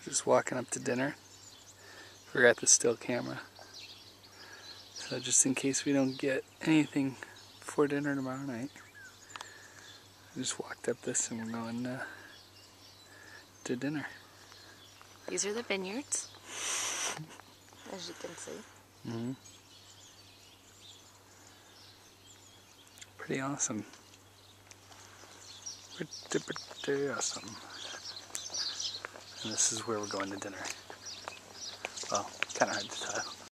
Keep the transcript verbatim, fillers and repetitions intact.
Just walking up to dinner. Forgot the still camera. So just in case we don't get anything for dinner tomorrow night, I just walked up this and we're going uh, to dinner. These are the vineyards, as you can see. Mm-hmm. Pretty awesome. Pretty, pretty awesome. And this is where we're going to dinner. Well, kind of hard to tell.